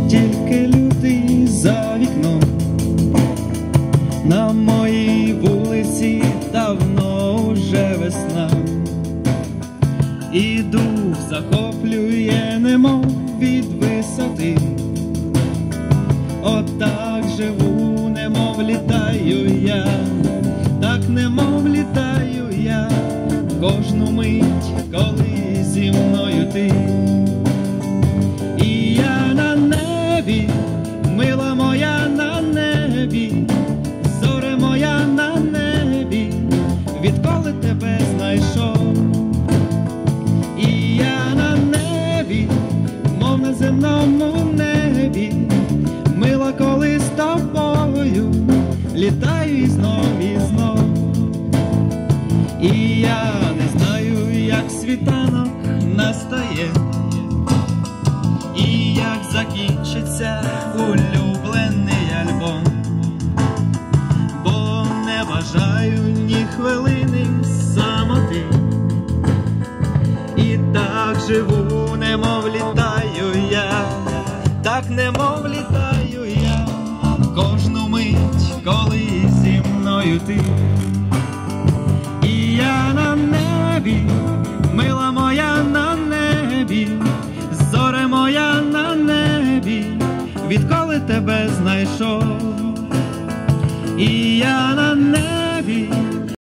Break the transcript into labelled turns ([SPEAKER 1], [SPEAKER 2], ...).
[SPEAKER 1] тільки лютий за вікном. На моїй вулиці давно уже весна, і дух захоплює, немов від висоти. Отак живу, немов літаю я, так немов літаю я, кожну мить, коли зі мною ти. І я на небі, мила моя на небі, зоре моя на небі, відколи тебе знайшов. І я на небі, мов на земному небі, мила, коли з тобою літаю і знов. І я не знаю, як світанок настає, і як закінчиться улюблений альбом, бо не бажаю ні хвилини самоти. І так живу, немов літаю я, так немов літаю я, кожну мить, коли зі мною ти. І я на небі, мила моя на небі, зоре моя на небі, відколи тебе знайшов. І я на